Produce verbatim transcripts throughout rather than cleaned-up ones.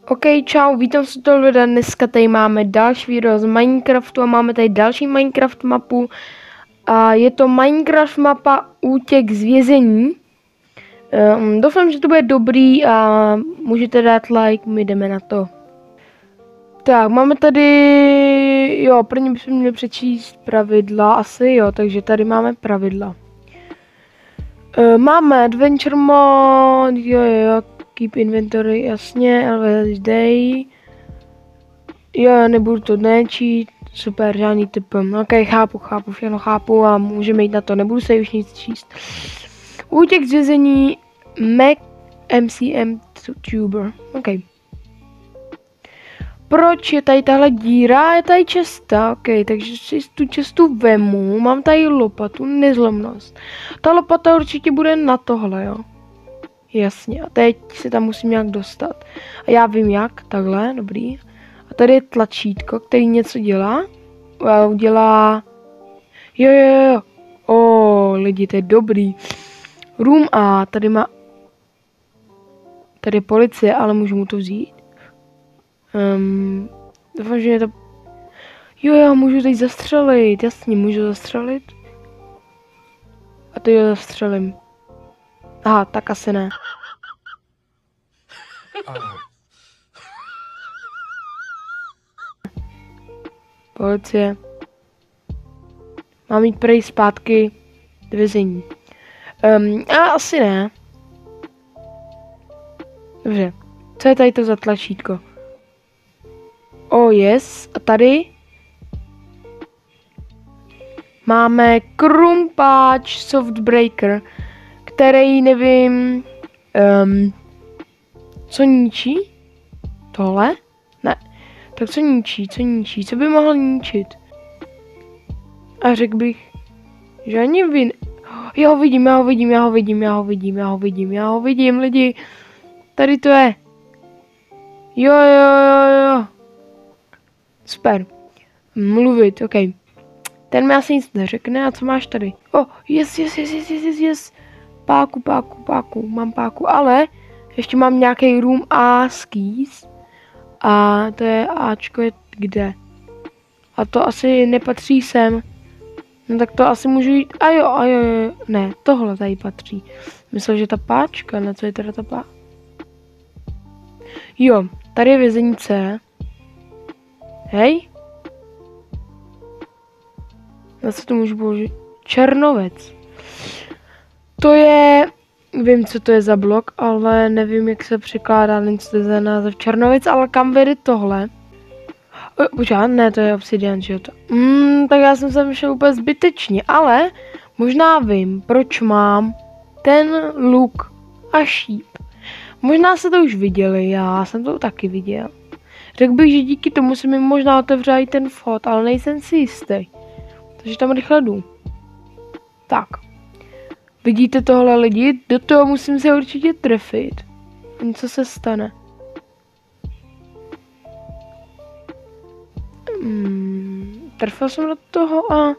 OK, čau, vítám se toho videa. Dneska tady máme další video z Minecraftu a máme tady další Minecraft mapu. A je to Minecraft mapa Útěk z vězení. Um, doufám, že to bude dobrý a můžete dát like, my jdeme na to. Tak, máme tady, jo, prvně bychom měli přečíst pravidla, asi jo, takže tady máme pravidla. Uh, máme Adventure Mode, jo, jo, Keep Inventory, jasně, always day. Jo, nebudu to nečít, super, žádný typ. Ok, chápu, chápu, všechno chápu a můžeme jít na to, nebudu se už nic číst. Útěk z vězení Mac M C M Tuber, ok. Proč je tady tahle díra? Je tady česta, ok, takže si tu čestu vemu, mám tady lopatu, nezlomnost. Ta lopata určitě bude na tohle, jo. Jasně, a teď se tam musím nějak dostat. A já vím jak, takhle, dobrý. A tady je tlačítko, který něco dělá. Wow, dělá... Jo, jo, jo. O, lidi, to je dobrý. Room A, tady má... Tady je policie, ale můžu mu to vzít. Um, doufám, že je to... Jo, já můžu teď zastřelit, jasně, můžu zastřelit. A to jo, zastřelím. Aha, tak asi ne. Policie. Mám jít prej zpátky do vězení. Um, a asi ne. Dobře. Co je tady to za tlačítko? Oh yes. A tady máme krumpáč Softbreaker, který nevím, um, co ničí? Tohle? Ne. Tak co ničí, co ničí, co by mohl ničit? A řekl bych, že ani vy... Já ho vidím, já ho vidím, já ho vidím, já ho vidím, já ho vidím, já ho vidím, lidi. Tady to je. Jo, jo, jo, jo. Super. Mluvit, ok. Ten mi asi nic neřekne, a co máš tady? Oh, yes, yes, yes, yes, yes, yes. Páku, páku, páku, mám páku, ale ještě mám nějaký room A skis. A to je Ačko je kde? A to asi nepatří sem. No tak to asi můžu jít. A jo, a jo, jo. Ne, tohle tady patří. Myslel, že ta páčka, na co je teda ta pá... Jo, tady je vězení C. Hej. Na co to můžu použít? Černovec. To je... Vím, co to je za blok, ale nevím, jak se překládá, nevím, co to je za název Černovic, ale kam vede tohle? Počkej, ne, to je obsidian, že jo to. Mm, tak já jsem sem šel úplně zbytečně, ale možná vím, proč mám ten luk a šíp. Možná se to už viděli, já jsem to taky viděl. Řekl bych, že díky tomu se mi možná otevře i ten vchod, ale nejsem si jistý. Takže tam rychle jdu. Tak. Vidíte tohle lidi? Do toho musím se určitě trefit. Co se stane? Hmm, trefil jsem do toho a...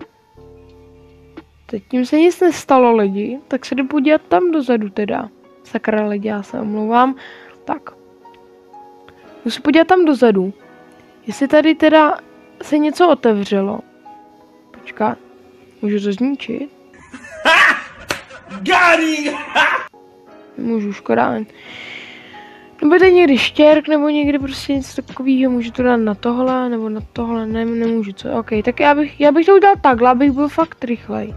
Teď tím se nic nestalo lidi, tak se jdu podívat tam dozadu teda. Sakra lidi, já se omlouvám. Tak. Jdu se podívat tam dozadu. Jestli tady teda se něco otevřelo. Počkat. Můžu to zničit? Můžu, škoda. Nebo tady někdy štěrk, nebo někdy prostě něco takového, můžu to dát na tohle, nebo na tohle, ne, nemůžu, co, ok, tak já bych, já bych to udělal takhle, abych byl fakt rychlej.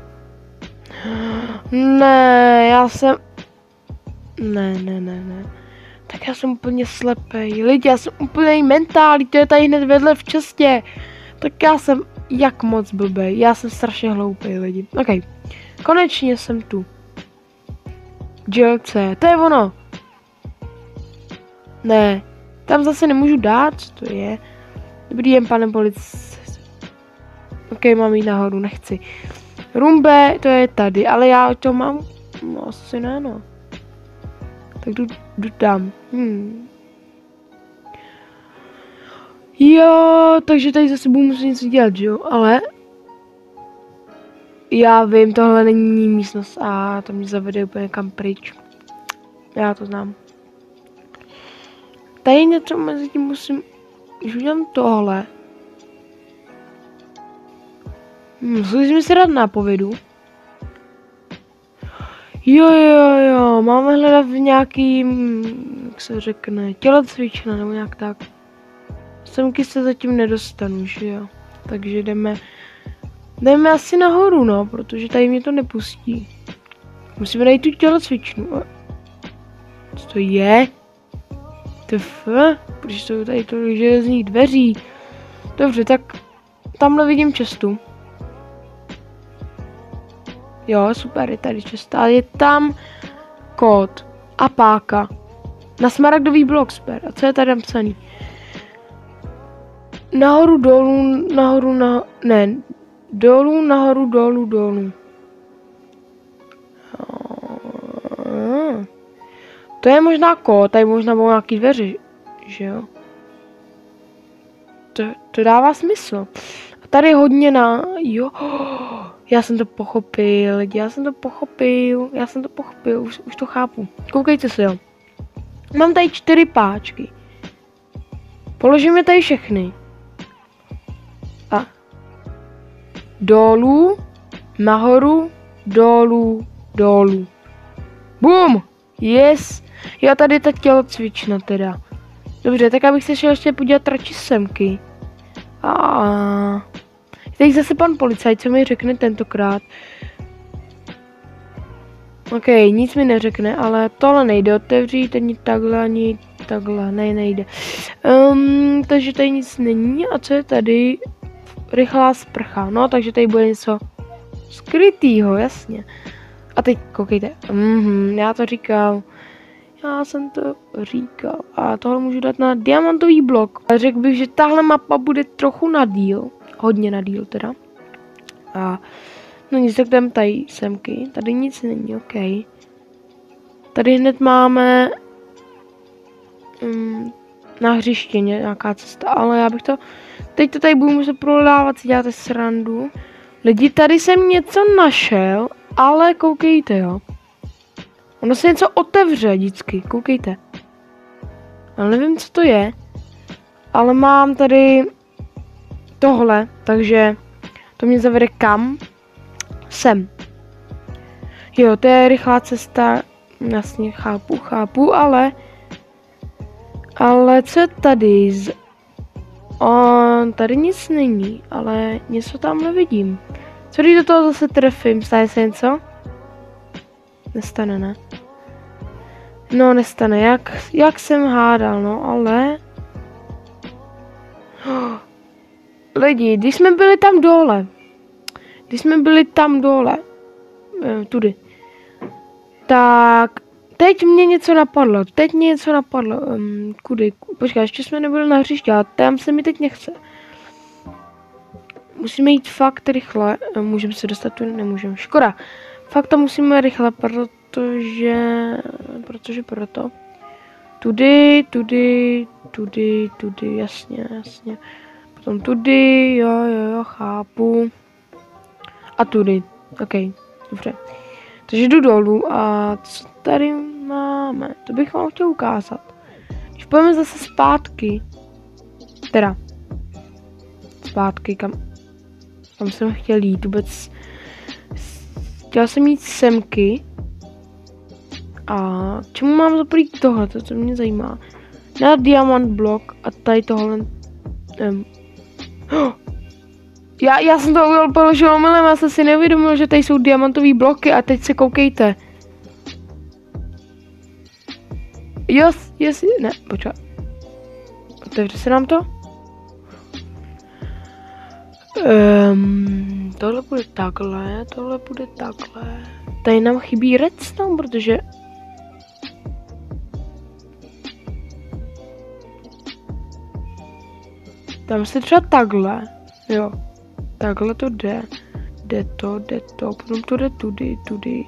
Ne, já jsem, ne, ne, ne, ne, tak já jsem úplně slepej, lidi, já jsem úplně mentální, to je tady hned vedle v čestě, tak já jsem, jak moc blbej, já jsem strašně hloupej, lidi, ok, konečně jsem tu. Jail C, to je ono. Ne, tam zase nemůžu dát, co to je. Dobrý den, pane policist. Ok, mám jít nahoru, nechci. Room B, to je tady, ale já to mám, no asi ne, no. Tak jdu, jdu tam. Hmm. Jo, takže tady zase budu muset něco dělat, že jo, ale... Já vím, tohle není místnost A, to mě zavede úplně kam pryč. Já to znám. tady něco mezi tím musím, když udělám tohle. Musím si dát nápovědu. Jo, jo, jo, máme hledat v nějaký, jak se řekne, tělocvična nebo nějak tak. Semky se zatím nedostanu, že jo. Takže jdeme, jdeme asi nahoru, no, protože tady mě to nepustí. Musíme najít tu tělocvičnu. Co to je? Tf, protože jsou tady tolik železných dveří. Dobře, tak tamhle vidím cestu. Jo, super, je tady cesta. Je tam kód a páka. Na smaragdový blok, super. A co je tady napsaný? Nahoru, dolů, nahoru, na... Ne. Dolů, nahoru, dolů, dolů. To je možná kód, tady možná budou nějaký dveře, že jo? To, to dává smysl. A tady hodně na... Jo... Já jsem to pochopil, lidi, já jsem to pochopil, já jsem to pochopil, už, už to chápu. Koukejte se, jo. Mám tady čtyři páčky. Položíme tady všechny. A dolů, nahoru, dolů, dolů. Bum! Yes! Jo, tady je ta tělocvična teda. Dobře, tak abych se šel ještě podívat radši semky. A teď zase pan policajt, co mi řekne tentokrát. OK, nic mi neřekne, ale tohle nejde otevřít, ani takhle, ani takhle, ne, nejde. Um, takže tady nic není. A co je tady? Rychlá sprcha, no, takže tady bude něco skrytýho, jasně. A teď koukejte, mhm, já to říkal. Já jsem to říkal. A tohle můžu dát na diamantový blok. Řekl bych, že tahle mapa bude trochu na díl. Hodně na díl teda. A no nic, tak jdem tady semky. Tady nic není, OK. Tady hned máme um, na hřiště nějaká cesta, ale já bych to... Teď to tady budu muset prohledávat, si děláte srandu. Lidi, tady jsem něco našel, ale koukejte, jo. Ono se něco otevře vždycky, koukejte. Ale nevím, co to je. Ale mám tady tohle, takže to mě zavede kam? Sem. Jo, to je rychlá cesta. Jasně, chápu, chápu, ale... Ale co je tady? Z... On, tady nic není, ale něco tam nevidím. Co když do toho zase trefím? Stane se něco? Nestane, ne? No, nestane, jak, jak jsem hádal, no, ale... Oh. Lidi, když jsme byli tam dole, když jsme byli tam dole, eh, tudy, tak teď mě něco napadlo, teď mě něco napadlo, um, kudy, počkej, ještě jsme nebyli na hřišti, ale tam se mi teď nechce. Musíme jít fakt rychle, můžeme se dostat tu, nemůžeme, škoda. Fakt to musíme rychle, protože, protože proto. Tudy, tudy, tudy, tudy, jasně, jasně. Potom tudy, jo, jo, jo, chápu. A tudy, OK, dobře. Takže jdu dolů a co tady máme? To bych vám chtěl ukázat. Když půjdeme zase zpátky, teda, zpátky, kam, kam jsem chtěl jít, vůbec, chtěl jsem jít semky. A čemu mám zaprýt tohle, to, to mě zajímá. Na diamant blok a tady tohle. Um. Oh. Já, já jsem to udělal položil omylem, já jsem si neuvědomil, že tady jsou diamantové bloky a teď se koukejte. Yes, yes, ne, počkej. Otevře se nám to? Um, tohle bude takhle, tohle bude takhle. Tady nám chybí redstone, protože... Tam se třeba takhle, jo. Takhle to jde. Jde to, jde to, potom to jde tudy, tudy.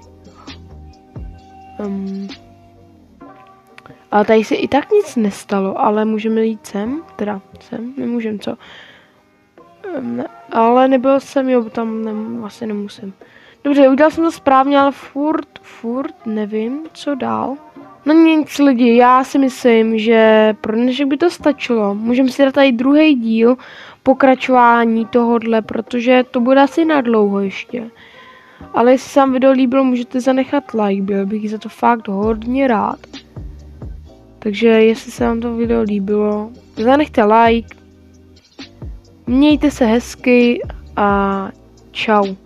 Um. Ale tady se i tak nic nestalo, ale můžeme jít sem, teda sem, nemůžeme, co? Um, ne, ale nebyl jsem, jo, tam ne, vlastně nemusím. Dobře, udělal jsem to správně, ale furt, furt nevím, co dál. No nic lidi, já si myslím, že pro dnešek by to stačilo. Můžeme si dát tady druhý díl, pokračování tohodle, protože to bude asi na dlouho ještě. Ale jestli se vám video líbilo, můžete zanechat like, byl bych za to fakt hodně rád. Takže jestli se vám to video líbilo, zanechte like, mějte se hezky a čau.